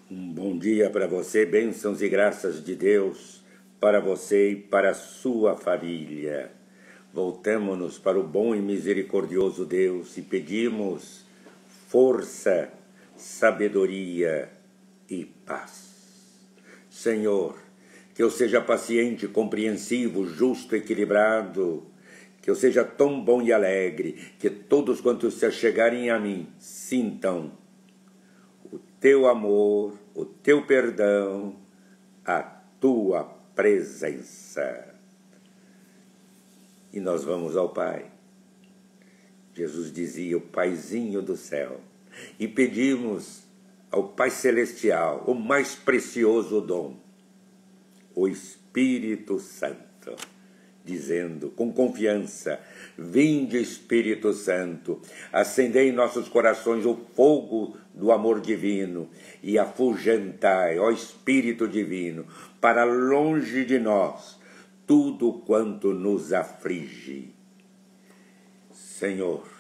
Um bom dia para você, bênçãos e graças de Deus para você e para a sua família. Voltemo-nos para o bom e misericordioso Deus e pedimos força, sabedoria e paz. Senhor, que eu seja paciente, compreensivo, justo, equilibrado, que eu seja tão bom e alegre, que todos quantos se achegarem a mim sintam o teu amor, o teu perdão, a tua presença. E nós vamos ao Pai. Jesus dizia, o Paizinho do céu. E pedimos ao Pai Celestial o mais precioso dom, o Espírito Santo, dizendo com confiança, vinde Espírito Santo, acendei em nossos corações o fogo do amor divino e afugentai, ó Espírito Divino, para longe de nós tudo quanto nos aflige. Senhor,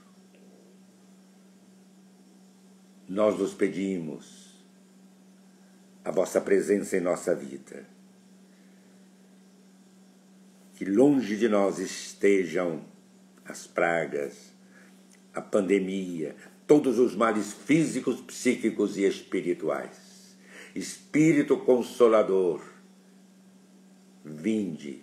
nós vos pedimos a vossa presença em nossa vida. Que longe de nós estejam as pragas, a pandemia, todos os males físicos, psíquicos e espirituais. Espírito Consolador, vinde,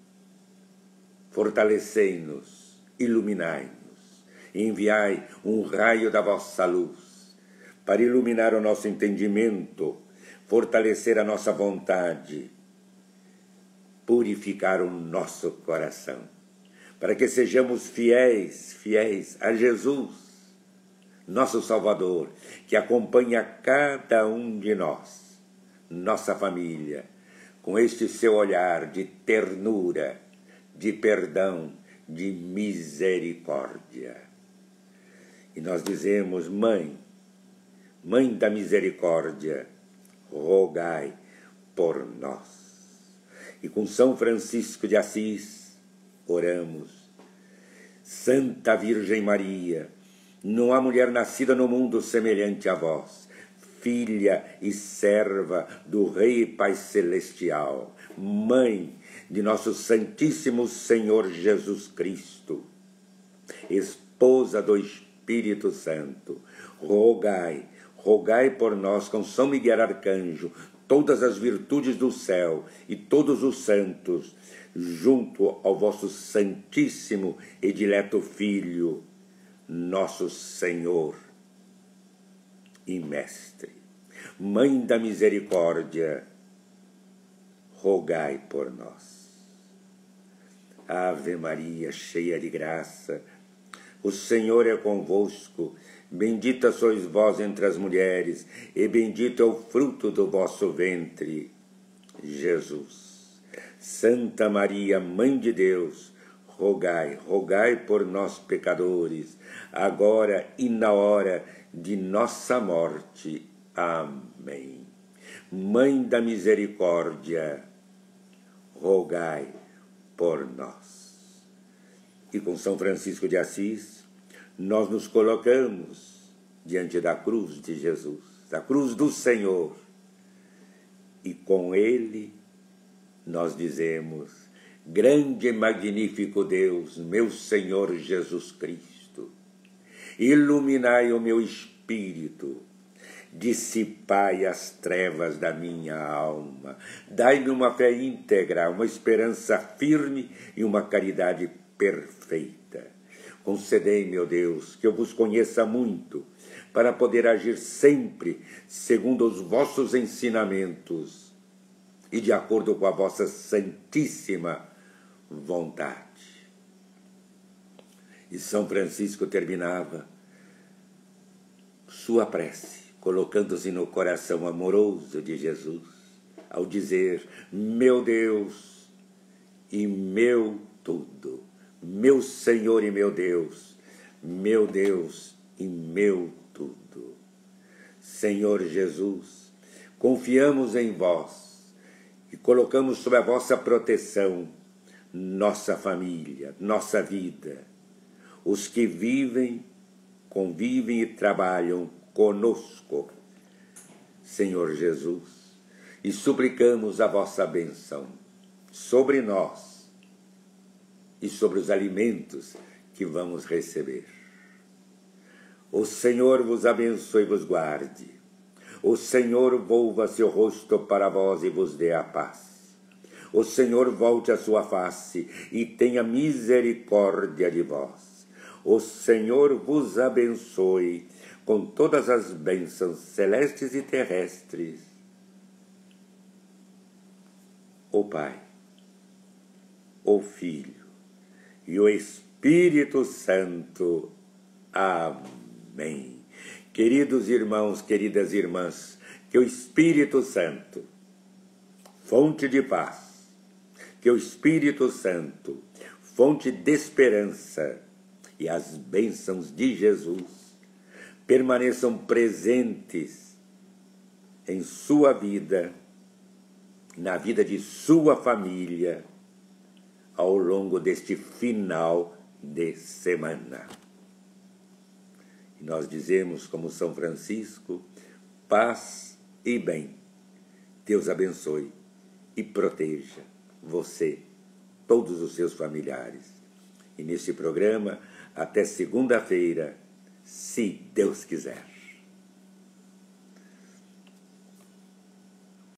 fortalecei-nos, iluminai-nos, enviai um raio da vossa luz para iluminar o nosso entendimento, fortalecer a nossa vontade, purificar o nosso coração, para que sejamos fiéis a Jesus, nosso Salvador, que acompanha cada um de nós, nossa família, com este seu olhar de ternura, de perdão, de misericórdia. E nós dizemos, Mãe da misericórdia, rogai por nós. E com São Francisco de Assis, oramos. Santa Virgem Maria, não há mulher nascida no mundo semelhante a vós, filha e serva do Rei Pai Celestial, Mãe de nosso Santíssimo Senhor Jesus Cristo, esposa do Espírito Santo, rogai por nós com São Miguel Arcanjo, todas as virtudes do céu e todos os santos, junto ao vosso Santíssimo e dileto Filho, nosso Senhor e Mestre. Mãe da Misericórdia, rogai por nós. Ave Maria, cheia de graça, o Senhor é convosco, bendita sois vós entre as mulheres, e bendito é o fruto do vosso ventre, Jesus. Santa Maria, Mãe de Deus, rogai por nós pecadores, agora e na hora de nossa morte. Amém. Mãe da Misericórdia, rogai por nós. E com São Francisco de Assis, nós nos colocamos diante da cruz de Jesus, da cruz do Senhor, e com ele nós dizemos, grande e magnífico Deus, meu Senhor Jesus Cristo, iluminai o meu espírito, dissipai as trevas da minha alma, dai-me uma fé íntegra, uma esperança firme e uma caridade perfeita. Concedei, meu Deus, que eu vos conheça muito, para poder agir sempre segundo os vossos ensinamentos e de acordo com a vossa santíssima vontade. E São Francisco terminava sua prece, colocando-se no coração amoroso de Jesus, ao dizer, meu Deus e meu tudo, meu Senhor e meu Deus e meu tudo. Senhor Jesus, confiamos em vós e colocamos sob a vossa proteção nossa família, nossa vida, os que vivem, convivem e trabalham conosco, Senhor Jesus, e suplicamos a vossa bênção sobre nós e sobre os alimentos que vamos receber. O Senhor vos abençoe e vos guarde. O Senhor volva seu rosto para vós e vos dê a paz. O Senhor volte a sua face e tenha misericórdia de vós. O Senhor vos abençoe com todas as bênçãos celestes e terrestres. O Pai, o Filho e o Espírito Santo. Amém. Queridos irmãos, queridas irmãs, que o Espírito Santo, fonte de paz, que o Espírito Santo, fonte de esperança, e as bênçãos de Jesus permaneçam presentes em sua vida, na vida de sua família, ao longo deste final de semana. E nós dizemos, como São Francisco, paz e bem. Deus abençoe e proteja você, todos os seus familiares. E neste programa, até segunda-feira, se Deus quiser.